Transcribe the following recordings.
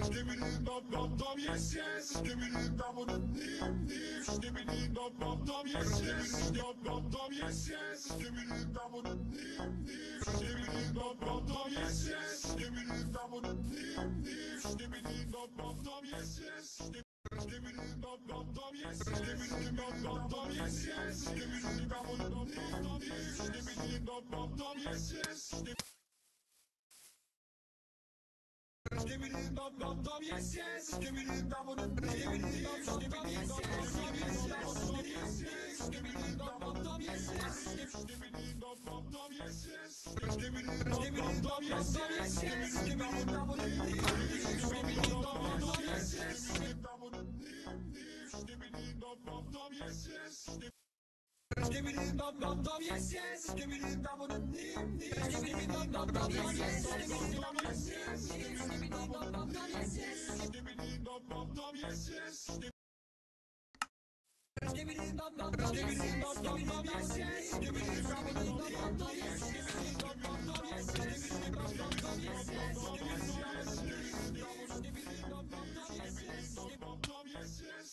Skibbidi dum dum dum, yes yes. Skibbidi dum dum dim. Skibbidi dum dum dum, yes yes. Dum dum dum, yes yes. Skibbidi dum dum dim. Skibbidi dum dum dum, yes yes. Skibbidi dum dum dim. Skibbidi dum dum dum, yes yes. Skibbidi dum dum dum, yes yes. Skibbidi dum dum dum, yes yes. Skibbidi dum dum dum, skibbidi dum dum dum, yes yes. Skibbidi dum dum dum, yes yes. Skibbidi dum dum dim. Skibbidi dum dum dum, yes yes. Skibbidi dum dum dum, yes yes. Skibbidi dum dum dum, yes yes. Skibbidi dum dum dum, yes yes. Skibbidi dum dum dim. Skibbidi dum dum dum, yes yes. Skibbidi dum dum dim. Skibbidi dum dum dum, yes yes. Skibbidi dum dum dum, yes yes. Skibbidi dum dum dim. Skibbidi dum dum dum, yes yes. Skibbidi dum dum yes. Skibbidi dum dum dum, yes yes. Skibbidi dum dum dum, yes yes. Skibbidi dum dum dum, yes yes. Skibbidi dum yes yes. Skibbidi dum dum dum, yes yes. Skibbidi dum dum yes yes. Skibbidi dum dum yes yes. Skibbidi dum dum yes yes. Dum dum yes yes.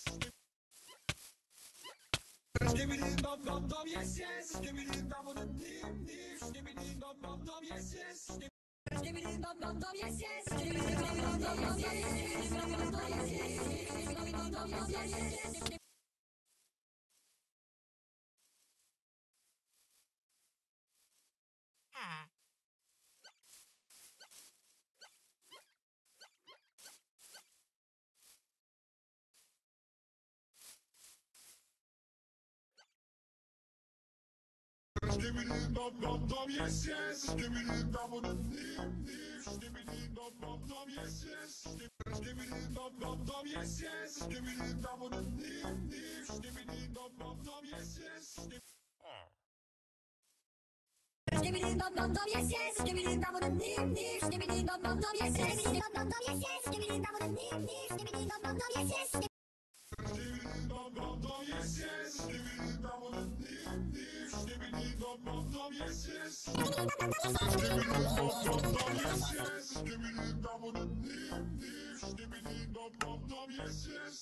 Skibbidi dum dum dum, yes yes. Skibbidi dum dum dim. Skibbidi dum dum yes yes. Skibbidi dum dum yes yes. Skibbidi dum dum yes yes. Skibbidi dum dum yes yes. Skibbidi dum dum yes yes. Skibbidi dum dum, yes yes. Skibbidi dum dum dim. Skibbidi dum dum yes yes. Skibbidi dum dum yes yes. Skibbidi dum dum dim. Skibbidi dum dum yes yes. Skibbidi dum dum yes yes. Skibbidi dum dum dim. Skibbidi dum dum yes yes. Skibbidi dum dum yes yes. Skibbidi dum dum dim. Skibbidi dum dum yes yes. Skibbidi dum dum yes yes. Skibbidi dum dum dim. Skibbidi dum dum yes yes. Skibbidi dum dum yes yes. Skibbidi dum dum dim. Skibbidi dum dum yes yes.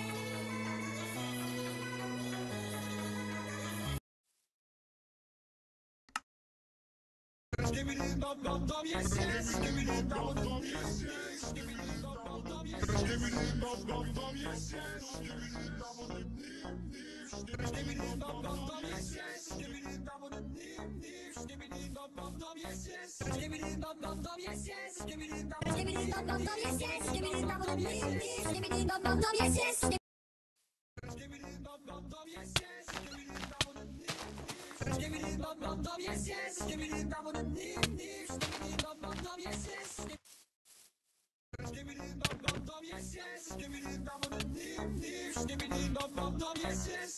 Skibbidi dum dum yes yes. Skibbidi dum dum yes yes. Skibbidi dum dum yes yes. Skibbidi dum dum yes yes. Skibbidi dum dum dim. Skibbidi dum dum yes yes. Skibbidi dum dum dim. Skibbidi dum dum yes yes. Skibbidi dum dum yes yes. Skibbidi dum dum yes yes. Skibbidi dum dum dim. Skibbidi dum dum yes yes. Skibbidi dum dum yes yes. Skibbidi dum dum dim. Skibbidi dum dum yes yes. Skibbidi dum dum dim. Skibbidi dum dum yes yes. Skibbidi dum dum yes yes. Skibbidi dum dum dim. Skibbidi dum dum yes yes.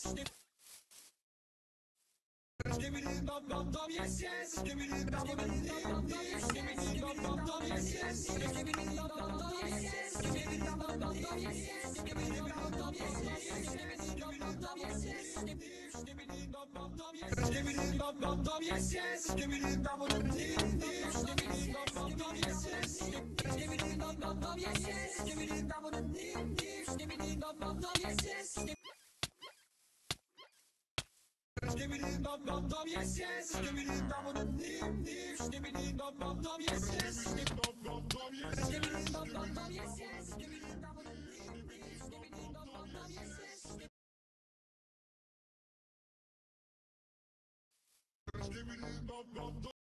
Skibbidi dum dum yes yes. Skibbidi dum dum dim. Skibbidi dum dum yes yes. Skibbidi dum dum yes yes. Skibbidi dum dum yes yes. Skibbidi dum dum yes yes. Skibbidi dum dum yes yes. Skibbidi dum dum yes. Skibbidi dum dum yes yes. Skibbidi dum dum dim. Skibbidi dum dum yes yes. Skibbidi dum dum yes yes. Skibbidi dum dum dim. Skibbidi dum dum yes yes. Skibbidi dum dum yes yes. Skibbidi dum dum dim. Skibbidi dum dum yes yes. Skibbidi dum dum yes yes. Skibbidi dum dum yes yes. Skibbidi dum dum dim. Skibbidi dum dum yes yes. Skibbidi dum dum.